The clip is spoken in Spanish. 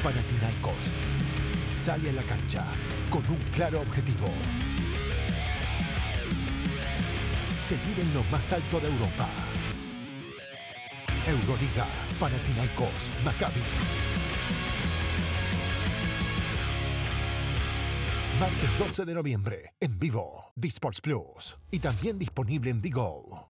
Panathinaikos sale a la cancha con un claro objetivo: seguir en lo más alto de Europa. Euroliga, Panathinaikos, Maccabi. Martes 12 de noviembre, en vivo, Disports Plus. Y también disponible en Digo.